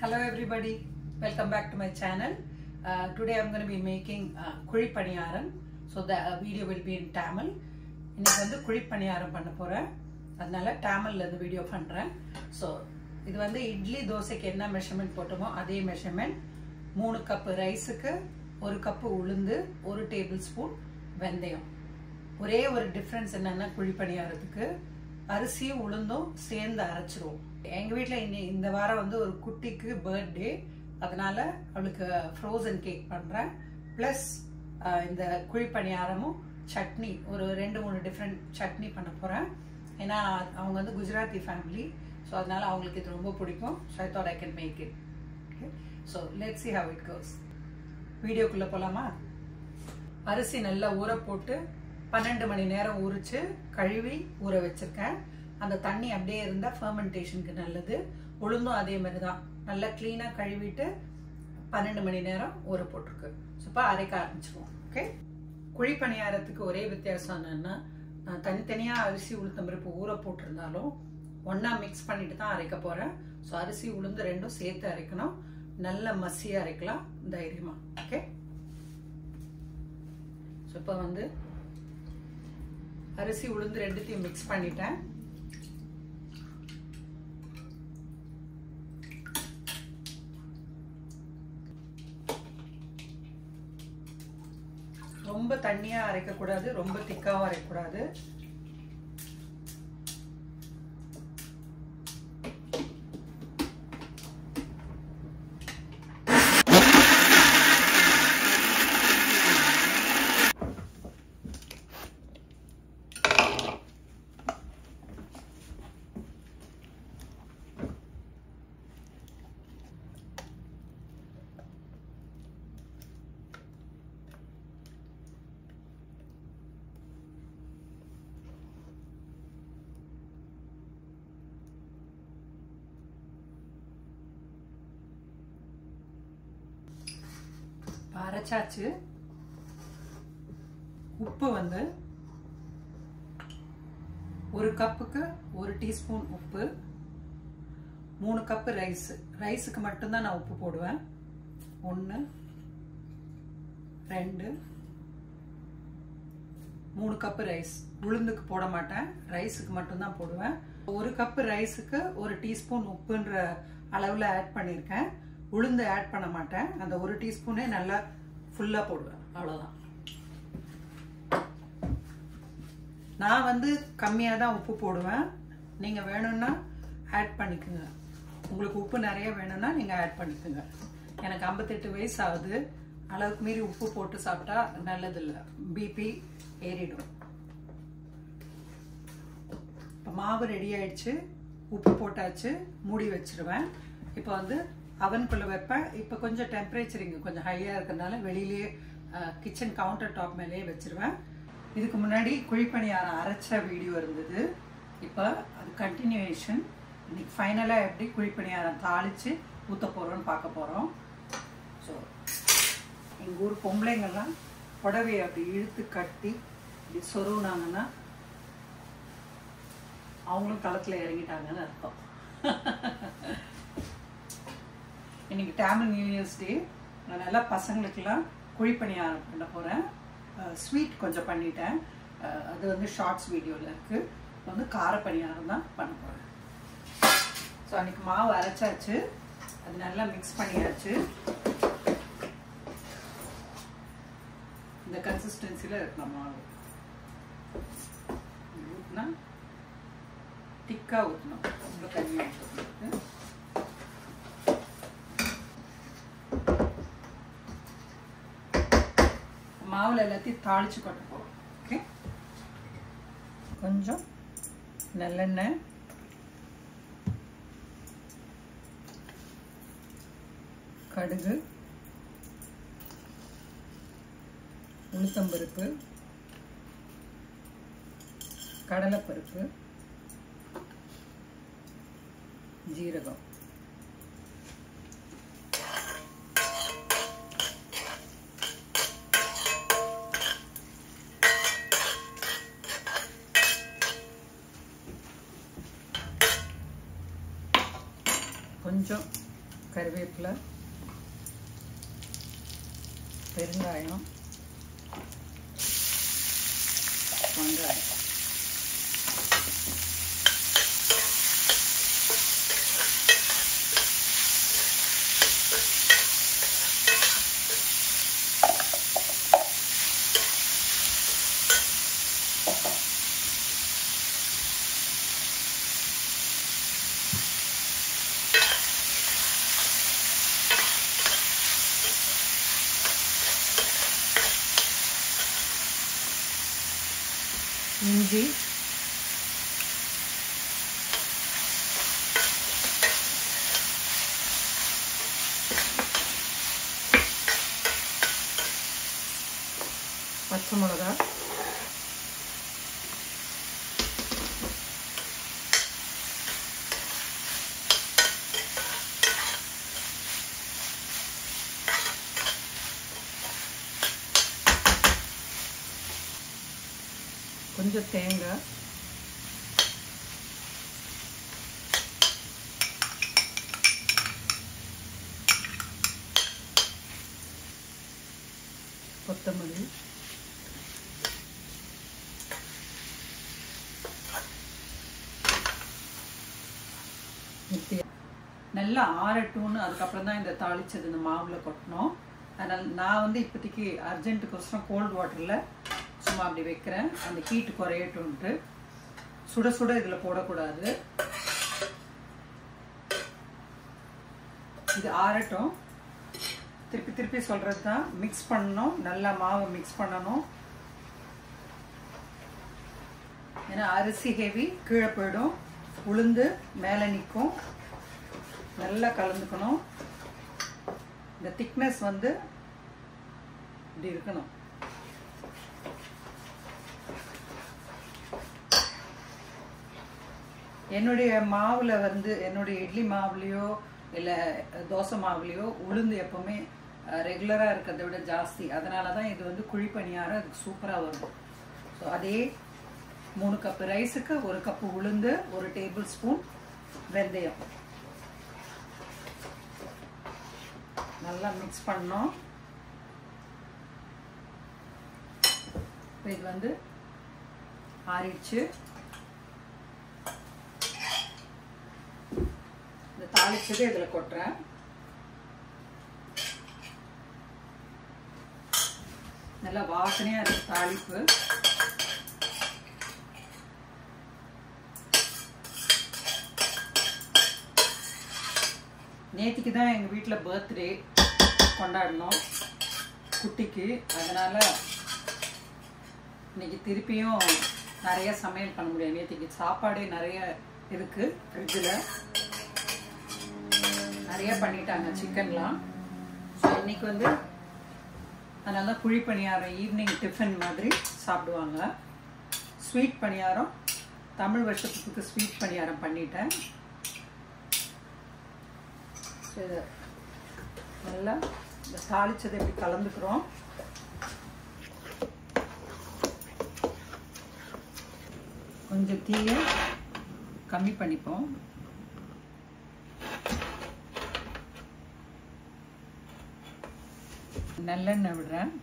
Hello everybody, welcome back to my channel. Today I'm going to be making kuri paniyaram. So the video will be in Tamil. இன்னைக்கு வந்து குழி பணியாரம் பண்ண போறேன். அதனால Tamilல இந்த video பண்றேன். So இது வந்து இட்லி தோசைக்கு என்ன மெஷர்மென்ட் போட்டோமோ அதே மெஷர்மென்ட். 3 கப் ரைஸ்க்கு 1 கப் உளுந்து 1 டேபிள்ஸ்பூன் வெந்தயம். ஒரே ஒரு டிஃபரன்ஸ் என்னன்னா குழி பணியாரத்துக்கு அரிசியும் உளுந்தும் சேர்ந்து அரைச்சிரும். எங்க வீட்ல இந்த வாரம் வந்து ஒரு குட்டிக்கு பர்த்டே, அதனால அவளுக்கு ஃப்ரோசன் கேக் பண்றேன். பிளஸ் இந்த குழி பணியாரமும் சட்னி ஒரு 2-3 டிஃபரெண்ட் சட்னி பண்ண போறேன். ஏன்னா அவங்க வந்து குஜராத்தி ஃபேமிலி, ஸோ அதனால அவங்களுக்கு இது ரொம்ப பிடிக்கும். So I thought I can make it. Okay, so let's see how it goes. வீடியோக்குள்ள போலாமா? அரிசி நல்லா ஊற போட்டு 12 மணி நேரம் ஊறிச்சு கழுவி ஊற வச்சிருக்கேன். அந்த தண்ணி அப்படியே இருந்தா ஃபெர்மெண்டேஷனுக்கு நல்லது. உளுந்தும் அதே மாதிரி தான் நல்லா கிளீனா கழுவிட்டு 12 மணி நேரம் ஊற போட்டிருக்கு. ஸோ இப்போ அரைக்க ஆரம்பிச்சிருவோம். ஓகே, குழி பணியாரத்துக்கு ஒரே வித்தியாசம் என்னன்னா, நான் தனித்தனியா அரிசி உளுத்தம் பருப்பு ஊற போட்டிருந்தாலும் ஒன்னா மிக்ஸ் பண்ணிட்டு தான் அரைக்க போறேன். ஸோ அரிசி உளுந்து ரெண்டும் சேர்த்து அரைக்கணும். நல்ல மசியா அரைக்கலாம் தைரியமா. ஓகே, ஸோ இப்போ வந்து அரிசி உளுந்து ரெண்டுத்தையும் மிக்ஸ் பண்ணிட்டேன். ரொம்ப தண்ணியா அரைக்க கூடாது, ரொம்ப திக்காவும் அரைக்க கூடாது. அரைச்சாச்சு. உப்பு வந்து 1 கப்புக்கு 1 டீஸ்பூன் உப்பு. 3 கப் ரைஸுக்கு மட்டும்தான் நான் உப்பு போடுவேன். 1 2 3 கப் ரைஸ். உளுந்துக்கு போட மாட்டேன், ரைஸுக்கு மட்டும்தான் போடுவேன். 1 கப் ரைஸுக்கு 1 டீஸ்பூன் உப்புன்ற அளவில் ஆட் பண்ணியிருக்கேன். உளுந்து ஆட் பண்ண மாட்டேன். அந்த 1 டீஸ்பூனே நல்லா ஃபுல்லா போடுவேன், அவ்வளவுதான். நான் வந்து கம்மியா தான் உப்பு போடுவேன். நீங்க வேணும்னா ஆட் பண்ணிக்கோங்க. உங்களுக்கு உப்பு நிறைய வேணும்னா நீங்க ஆட் பண்ணிக்கோங்க. எனக்கு 58 வயசு ஆகுது. அளவுக்கு மீறி உப்பு போட்டு சாப்பிட்டா நல்லது இல்லை, பிபி ஏறிடும். இப்போ மாவு ரெடி ஆயிடுச்சு, உப்பு போட்டாச்சு, மூடி வச்சிருவேன். இப்போ வந்து அவனுக்குள்ள வைப்பேன். இப்போ கொஞ்சம் டெம்பரேச்சர் இங்கே கொஞ்சம் ஹையாக இருக்கிறதுனால வெளியிலேயே கிச்சன் கவுண்டர் டாப் மேலேயே வச்சிருவேன். இதுக்கு முன்னாடி குழிப்பணியாரம் அரைச்ச வீடியோ இருந்தது. இப்போ அது கண்டினியூவேஷன். இன்னைக்கு ஃபைனலாக எப்படி குழிப்பணியாரம் தாளித்து ஊற்ற போகிறோன்னு பார்க்க போகிறோம். ஸோ எங்கள் ஊர் பொம்பளைங்கள்லாம் புடவையை அப்படி இழுத்து கட்டி இப்படி சொருவினாங்கன்னா அவங்களும் களத்தில் இறங்கிட்டாங்கன்னு அர்த்தம். இன்னைக்கு தமிழ் நியூ இயர்ஸ் டே. நான் நல்லா பசங்களுக்கெல்லாம் குழி பணியாரம் பண்ண போகிறேன். ஸ்வீட் கொஞ்சம் பண்ணிட்டேன், அது வந்து ஷார்ட்ஸ் வீடியோவில் இருக்குது. வந்து கார பணியாரம் தான் பண்ண போகிறேன். ஸோ அன்றைக்கி மாவு அரைச்சாச்சு, அது நல்லா மிக்ஸ் பண்ணியாச்சு. இந்த கன்சிஸ்டன்சியில் இருக்கணும் மாவு. ஊற்றினா திக்காக ஊற்றணும், ரொம்ப தண்ணியாக ஊற்றணும். மாவுல எல்லாத்தையும் தாளிச்சு கொட்ட போறோம். ஓகே, கொஞ்சம் நல்லெண்ணெய், கடுகு, உளுத்தம்பருப்பு, கடலைப்பருப்பு, ஜீரகம், கொஞ்சம் கறிவேப்பிலை, பெருங்காயம், வெங்காயம். இஞ்சி, பச்சை மிளகாய், கொஞ்சம் தேங்காய், கொத்தமல்லி, நல்லா ஆறட்டும்னு அதுக்கப்புறம் தான் இந்த தாளிச்சது இந்த மாவில் கொட்டணும். அதனால் நான் வந்து இப்போதைக்கு அர்ஜென்ட்டுக்கோசரம் கோல்டு வாட்டரில் சும்மா அப்படி வைக்கிறேன், அந்த ஹீட்டு குறையட்டும்ட்டு. சுட சுட இதில் போடக்கூடாது, இது ஆறட்டும். திருப்பி திருப்பி சொல்கிறது தான், மிக்ஸ் பண்ணணும், நல்லா மாவை மிக்ஸ் பண்ணணும். ஏன்னா அரிசி ஹெவி கீழே போயிடும், உளுந்து மேலே நிற்கும். நல்லா கலந்துக்கணும். இந்த திக்னஸ் வந்து இப்படி இருக்கணும். என்னுடைய மாவில் வந்து என்னுடைய இட்லி மாவுலேயோ இல்லை தோசை மாவுலேயோ உளுந்து எப்போவுமே ரெகுலராக இருக்கிறத விட ஜாஸ்தி. அதனால தான் இது வந்து குழி பணியாரம் அதுக்கு சூப்பராக வரும். ஸோ அதே 3 கப்பு ரைஸுக்கு 1 கப்பு உளுந்து, 1 டேபிள் ஸ்பூன் வெந்தயம் நல்லா மிக்ஸ் பண்ணோம். இது வந்து ஆறிடுச்சு. இந்த தாளிச்சது இதில் கொட்டுறேன். நல்லா வாசனையாக இருக்கு தாளிப்பு. நேற்றுக்கு தான் எங்கள் வீட்டில் பர்த்டே கொண்டாடணும் குட்டிக்கு. அதனால் இன்னைக்கு திருப்பியும் நிறைய சமையல் பண்ண முடியாது. நேற்றுக்கு சாப்பாடே நிறைய இருக்குது, ஃப்ரிட்ஜில் நிறைய பண்ணிட்டாங்க சிக்கன்லாம். ஸோ இன்னைக்கு வந்து அதனால தான் குழி பணியாரம் ஈவினிங் டிஃபன் மாதிரி சாப்பிடுவாங்க. ஸ்வீட் பணியாரம் தமிழ் வருஷத்துக்கு ஸ்வீட் பணியாரம் பண்ணிட்டேன். இது நல்லா இந்த தாளிச்சதை எப்படி கலந்துக்கிறோம். கொஞ்சம் தீயை கம்மி பண்ணிப்போம். நல்லெண்ணெய் விடுறேன்.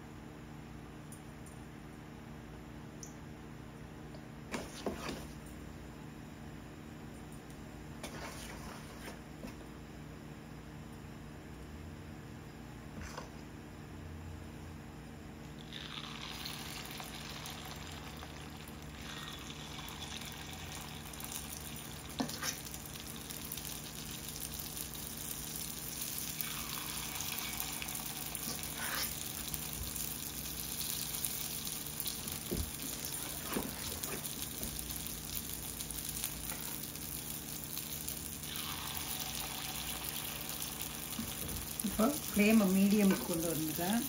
இப்போ ஃப்ளேமை மீடியமுக்கு கொண்டு வந்துட்டேன்.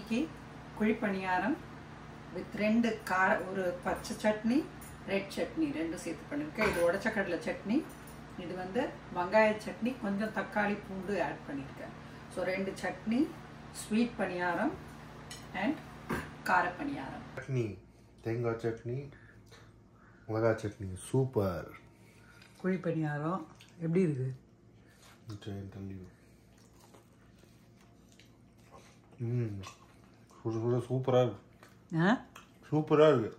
இன்னைக்கு குழிப்பணியாரம் வித் ரெண்டு ஒரு பச்சை சட்னி ரெட் சட்னி ரெண்டும் சேர்த்து பண்ணியிருக்கேன். இது உடச்ச கடலை சட்னி, இது வந்து வெங்காய சட்னி, கொஞ்சம் தக்காளி பூண்டு ஆட் பண்ணியிருக்கேன். ஸோ ரெண்டு சட்னி, ஸ்வீட் பணியாரம் அண்ட் கார பணியாரம். சட்னி, தேங்காய் சட்னி, மிளகாய் சட்னி, சூப்பர். குழி பணியாரம் எப்படி இருக்கு? சூப்பராக இருக்கு. சூப்பராக இருக்கு.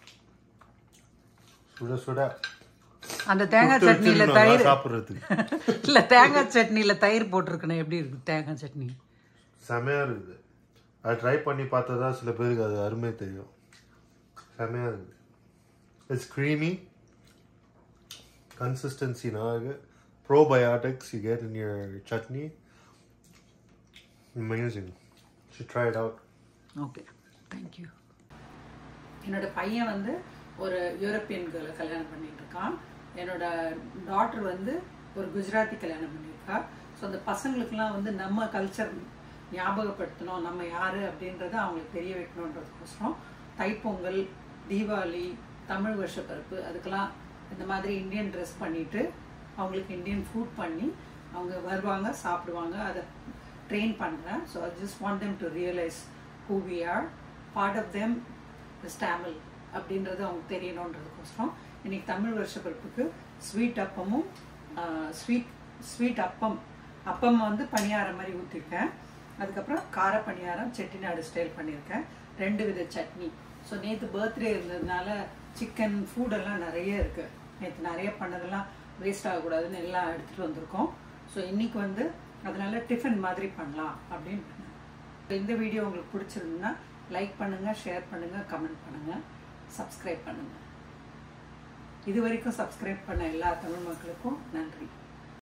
சுட சுட அந்த தேங்காய் சட்னியில தயிர் சாப்பிட்றதுக்கு இல்லை, தேங்காய் சட்னியில தயிர் போட்டிருக்கணும். எப்படி இருக்கு தேங்காய் சட்னி? செமையாக இருக்குது. அது ட்ரை பண்ணி பார்த்தா தான் சில பேருக்கு அது அருமை தெரியும். செமையாக இருக்குது. It's creamy consistency now. Probiotics you get in your chutney. Amazing. You should try it out. Okay, thank you. என்னோட பையன் வந்து ஒரு யூரோப்பியன் கேர்ளை கல்யாணம் பண்ணிட்டு இருக்கான். என்னோட டாட்டர் வந்து ஒரு குஜராத்தி கல்யாணம் பண்ணியிருக்கா. ஸோ அந்த பசங்களுக்குலாம் வந்து நம்ம கல்ச்சர் ஞாபகப்படுத்தணும், நம்ம யார் அப்படின்றத அவங்களுக்கு தெரிய வைக்கணுன்றதுக்கோசரம் தைப்பொங்கல், தீபாவளி, தமிழ் வருஷப்பருப்பு அதுக்கெல்லாம் இந்த மாதிரி இந்தியன் ட்ரெஸ் பண்ணிவிட்டு அவங்களுக்கு இந்தியன் ஃபுட் பண்ணி அவங்க வருவாங்க, சாப்பிடுவாங்க. அதை ட்ரெயின் பண்ணுறேன். So I just want them to realise who we are, part of them is Tamil அப்படின்றது அவங்க தெரியணுன்றதுக்கோசரம் இன்னைக்கு தமிழ் வருஷப்பருப்புக்கு ஸ்வீட் அப்பமும் ஸ்வீட் அப்பம் வந்து பணியாரம் மாதிரி ஊற்றிருக்கேன். அதுக்கப்புறம் கார பணியாரம் செட்டிநாடு ஸ்டைல் பண்ணியிருக்கேன். 2 வித சட்னி. ஸோ நேற்று பர்த்டே இருந்ததுனால சிக்கன் ஃபுட்டெல்லாம் நிறைய இருக்குது. நேற்று நிறைய பண்ணதெல்லாம் வேஸ்ட் ஆகக்கூடாதுன்னு எல்லாம் எடுத்துகிட்டு வந்திருக்கோம். ஸோ இன்றைக்கி வந்து அதனால டிஃபன் மாதிரி பண்ணலாம் அப்படின்னு பண்ணேன். இந்த வீடியோ உங்களுக்கு பிடிச்சிருந்ததுன்னா லைக் பண்ணுங்கள், ஷேர் பண்ணுங்கள், கமெண்ட் பண்ணுங்கள், சப்ஸ்கிரைப் பண்ணுங்கள். இது வரைக்கும் சப்ஸ்கிரைப் பண்ண எல்லா தமிழ் மக்களுக்கும் நன்றி.